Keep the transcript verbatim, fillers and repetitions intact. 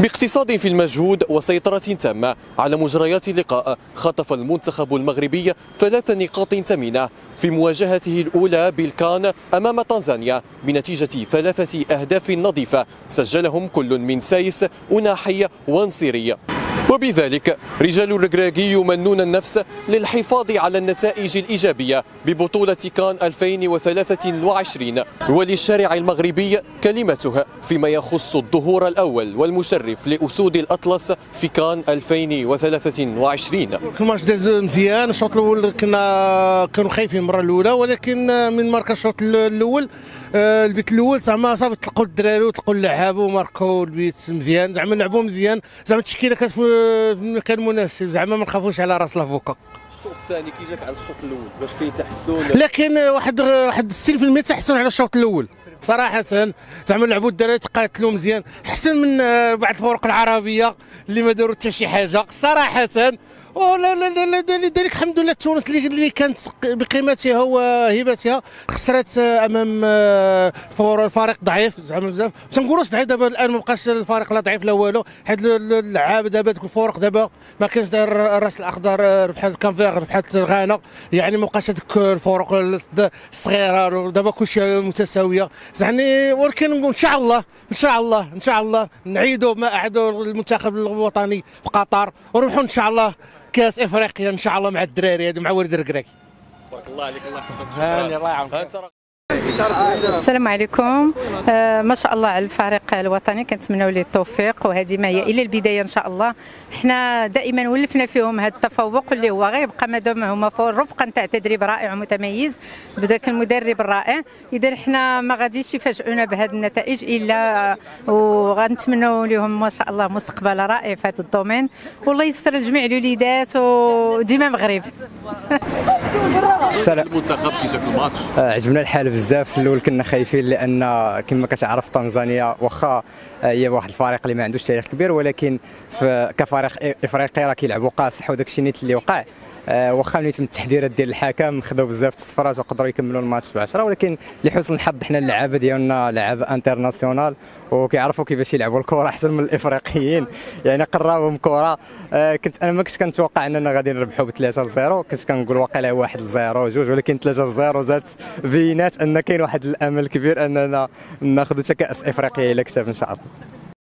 باقتصاد في المجهود وسيطرة تامة على مجريات اللقاء، خطف المنتخب المغربي ثلاث نقاط ثمينة في مواجهته الأولى بالكان أمام تنزانيا بنتيجة ثلاثة أهداف نظيفة سجلهم كل من سايس وناحي ونصيري. وبذلك رجال الركراكي يمنون النفس للحفاظ على النتائج الإيجابية ببطولة كان ألفين وثلاثة وعشرين، وللشارع المغربي كلمته فيما يخص الظهور الأول والمشرف لأسود الأطلس في كان ألفين وثلاثة وعشرين. الماتش داز مزيان. الشوط الأول كنا كانوا خايفين المرة الأولى، ولكن من ماركا الشوط الأول البيت الأول زعما صافي تلقوا الدراري وتلقوا اللعابة وماركوا البيت مزيان، زعما لعبوا مزيان، زعما التشكيلة كانت في المكان المناسب، زعما ما نخافوش على راس لافوكا. الشوط الثاني كي جاك على الشوط الاول واش كاين تحسن؟ لكن واحد واحد ستين بالمئة تحسن على الشوط الاول صراحه. زعما لعبوا الدراري تقاتلوا مزيان، احسن من بعض الفرق العربيه اللي ما داروا حتى شي حاجه صراحه. ولا لا لا لا لذلك الحمد لله تونس اللي كانت بقيمتها وهيبتها خسرت امام الفريق ضعيف زعما بزاف. ما تنقولوش ضعيف دابا الان، ما بقاش الفريق لا ضعيف لا والو، حيت اللعاب دابا دوك الفرق دابا ما كاينش الراس الاخضر بحال كانفيغ بحال غانا، يعني ما بقاش هذوك الفرق الصغيره، دابا كلشي متساويه يعني. ولكن نقول ان شاء الله ان شاء الله ان شاء الله نعيدوا ما اعادوا المنتخب الوطني في قطر ونروحوا ان شاء الله كاس افريقيا ان شاء الله مع الدراري هذو مع ولد الركراكي. بارك الله عليك، الله يحفظك. هاني الله يعاونك. السلام عليكم. آه ما شاء الله على الفريق الوطني، كنتمنوا ليه التوفيق، وهذه ما هي الى البدايه ان شاء الله. حنا دائما ولفنا فيهم هذا التفوق اللي هو غيبقى ما دام هما فوق الرفقه نتاع تدريب رائع ومتميز بذاك المدرب الرائع. اذا حنا ما غاديش يفاجئونا بهذه النتائج الا، وغنتمنوا لهم ما شاء الله مستقبل رائع في هذا الدومين، والله يستر لجميع الوليدات وديما مغرب. السلام. المنتخب كي جاك الماتش؟ عجبنا الحال بزاف. في الاول كنا خايفين لان كما كتعرف تنزانيا واخا هي واحد الفريق اللي ما عندوش تاريخ كبير، ولكن كفريق افريقي راه كيلعبوا قاصح، وداك الشيء نيت اللي وقع واخا نيت من التحذيرات ديال الحكم خذوا بزاف الصفرات وقدروا يكملوا الماتش بعشرة، ولكن لحسن الحظ حنا اللعابه ديالنا لعابه انترناسيونال وكيعرفوا كيفاش يلعبوا الكره احسن من الافريقيين، يعني قراوهم كره. كنت انا ما كنتش كنتوقع اننا غادي نربحوا ب ثلاثة لصفر، كنت كنقول واقيلا واحد لصفر جوج، ولكن ثلاثة لصفر زادت بينات ان كاين واحد الامل كبير اننا ناخذوا حتى كاس افريقيا الى كتاب ان شاء الله.